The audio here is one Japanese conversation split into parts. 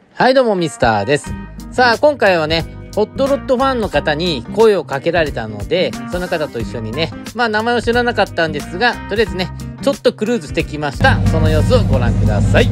はいどうもミスターです。さあ今回はね、ホットロッドファンの方に声をかけられたので、その方と一緒にね、名前を知らなかったんですが、とりあえずね、ちょっとクルーズしてきました。その様子をご覧ください。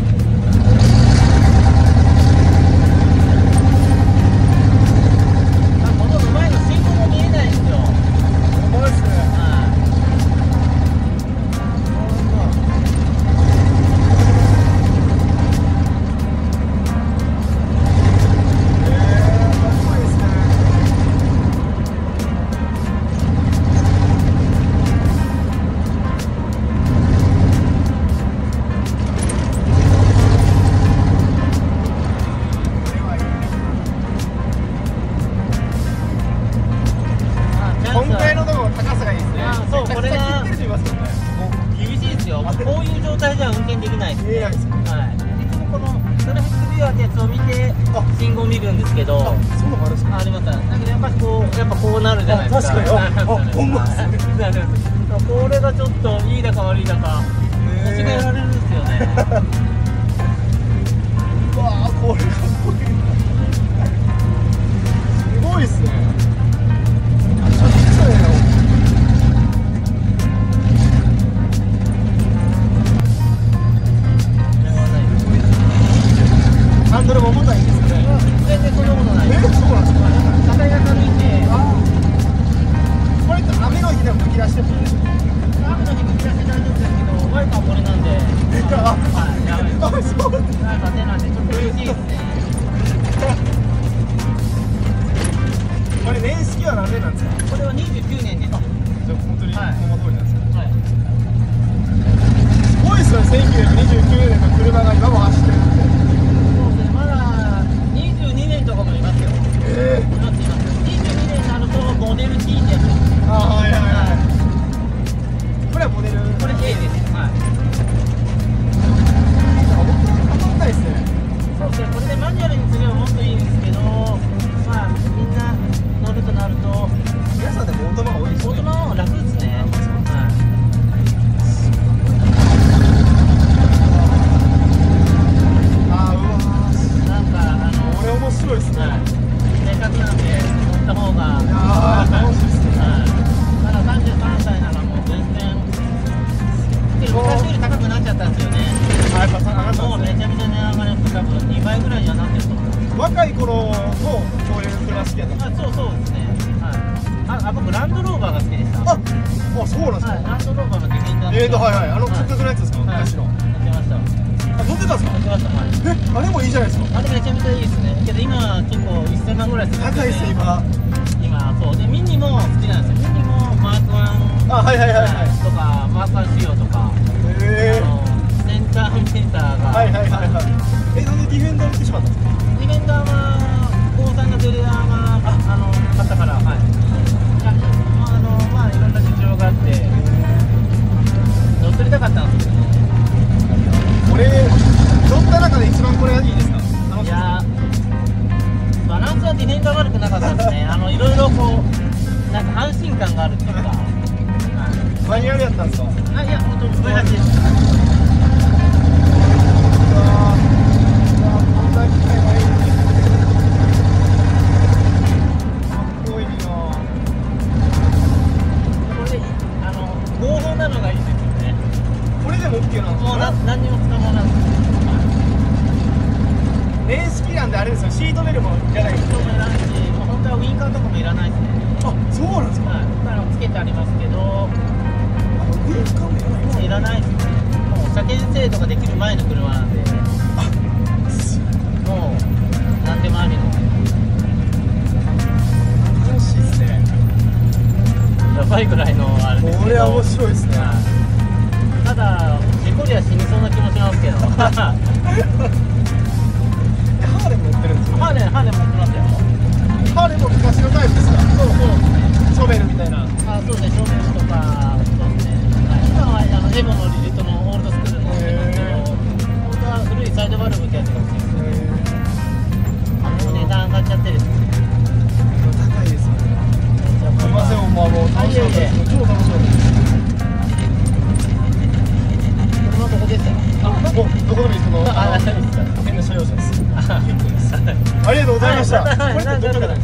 そう、これが厳しいですよ。こういう状態じゃ運転できないですね。はい。いつもこのトラフィックビュアーってやつを見て信号見るんですけど、 そうなのあるんですか？ あります。だけどやっぱりこうなるじゃないですか。 確かに。ほんまですね。 これがちょっといいだか悪いだか間違えられるんですよね。 うわあ、これかっこいい。すごいっすね。ハンドルも重たいんですかね。 全然そんなことない。 そうなんですか。 車体が軽いんで。 これって雨の日でも吹き出してもいいですか？ 雨の日吹き出して大丈夫ですけど、ワイパーこれなんで。はい、やばい。 そうなんです。 なんか手なんでちょっと嬉しいですね。 これ年式は何年なんですか？ これは29年です。 じゃあ本当にこの通りなんですか？ はい。 すごいですよね。1929年の車が今も走ってるって。 そうですね。まだ22年とかもいますよ。います。22年になるとモデル T ってやつです。 はいはいはい。これはモデル。 これ A です。はい。 当たんないですね。 そうですね。これでマニュアルにすればもっといいんですけど、みんな乗るとなると皆さんでもオートマが多いですね。 オートマの方が楽ですね。はい。 これ面白いですね。 せっかくなんで乗った方が。 楽しいですね。 まだ33歳ならもう全然。昔より高くなっちゃったんですよね。 やっぱ上がったんですね。 もうめちゃめちゃ値上がりして、多分2倍ぐらいにはなってると思う。 若い頃のこういう車好きやったんですか？ そうですね。はい。僕ランドローバーが好きでした。 そうなんですか。 ランドローバーのディフェンダー。 はいはい。直角のやつですか？昔の。 乗ってました。 乗ってたんですか？ 乗ってました。はい。 あれもいいじゃないですか。 あれめちゃめちゃいいですね。けど今結構1000万ぐらいするんで。 高いです今そうでミニも好きなんですよ。ミニもマーク1 はいとかマーク1仕様とか。センターメーターが。 はい。なんでディフェンダー売ってしまったんですか？ ディフェンダーは高3のデレアが買ったから、はい。いろんな事情があって乗ってみたかったんですけどね。 これ乗った中で一番これがいいですか？ いやバランスはディフェンダー悪くなかったですね。いろいろこうなんか安心感があるっていうか。 マニュアルやったんですか？ いや本当にこれだけです。合法なのがいいですよね。 これでも OK なんですか？ 何にも使わない。 年式なんであれですよ。シートベルもいらないです。 シートベルもいらないし、本当はウインカーとかもいらないですね。 そうなんですか？ つけてありますけど、 ウインカーもいらないんですか？ いらないですね。もう車検制度ができる前の車なんで、もう何でもありの。 楽しいですね。 やばいぐらいのあれですけど。 これは面白いですね。 ただ事故りは死にそうな気もしますけど。 ハーレーも乗ってるんですよ。 ハーレー持ってますよ。 ハーレーも昔のタイプですか？ そうショベルみたいな。 そうですね。ショベルとかそうですね。今はエボのリジットのオールドスクールの本当は古いサイドバルブってやつが欲しいですね。もう値段上がっちゃってですね。 高いですね。すみません、もう楽しかったです。 がとうございました。 はいこれってどっかで